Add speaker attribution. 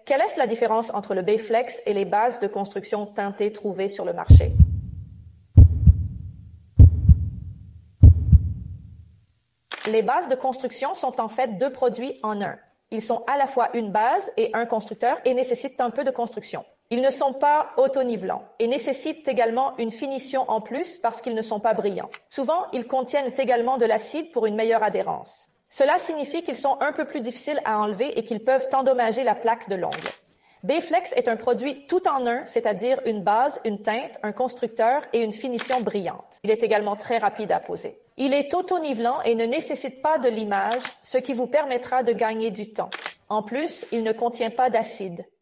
Speaker 1: Quelle est la différence entre le Bayflex et les bases de construction teintées trouvées sur le marché? Les bases de construction sont en fait deux produits en un. Ils sont à la fois une base et un constructeur et nécessitent un peu de construction. Ils ne sont pas auto-nivelants et nécessitent également une finition en plus parce qu'ils ne sont pas brillants. Souvent, ils contiennent également de l'acide pour une meilleure adhérence. Cela signifie qu'ils sont un peu plus difficiles à enlever et qu'ils peuvent endommager la plaque de l'ongle. Bayflex est un produit tout en un, c'est-à-dire une base, une teinte, un constructeur et une finition brillante. Il est également très rapide à poser. Il est auto-nivelant et ne nécessite pas de limage, ce qui vous permettra de gagner du temps. En plus, il ne contient pas d'acide.